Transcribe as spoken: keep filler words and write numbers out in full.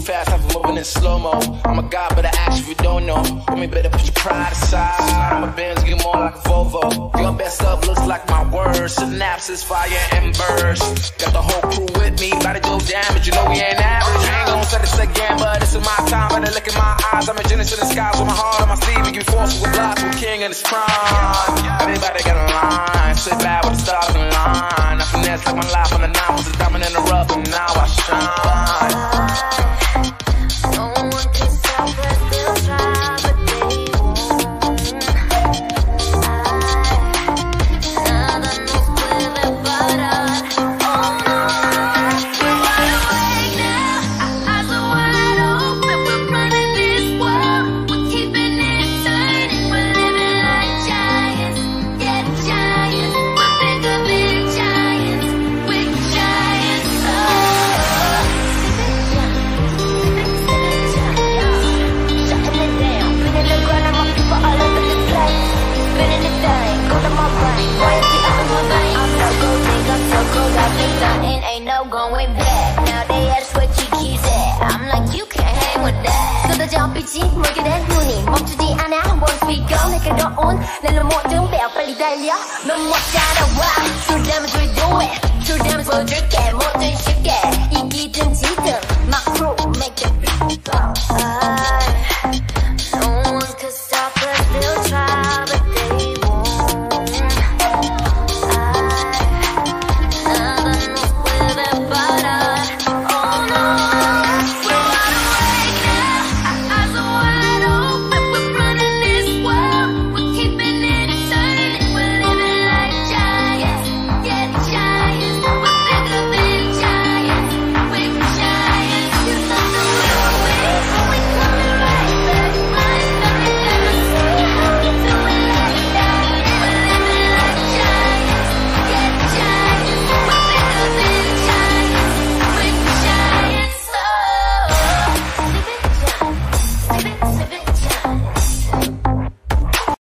too fast, I'm moving in slow-mo. I'm a god, but I ask if you don't know. Homie, better put your pride aside. I'm a Benz, get more like a Volvo. Your best up looks like my words. Synapses, fire, and burst. Got the whole crew with me, about to do damage. You know we ain't average. I ain't gon' say this again, but this is my time. Better look in my eyes. I'm a genius in the skies with my heart on my sleeve. We can force with blocks with king in his prime. Everybody got a line. Sit back with the stars in line. I finesse like my life on the nine. Was a diamond in the rough, and now I shine. No one can stop us, they'll try, but they won't. Nada nos puede parar. Oh no, we're wide awake now. Our eyes are wide open. We're running this world. We're keeping it turning. We're living like giants. Yeah, giants. We're bigger than giants. We're giants. Ain't no going back. Now they ask where Chiki's at. I'm like, you can't hang with that. 쏟아져 빛이 물게 된 눈이 멈추지 않아. One speed go 내게로운 내 모든 배 빨리 달려. 넌 못 따라와. True damage we do it. True damage 보여줄게. 뭐든 쉽게 이기든 지든 My crew make it beat.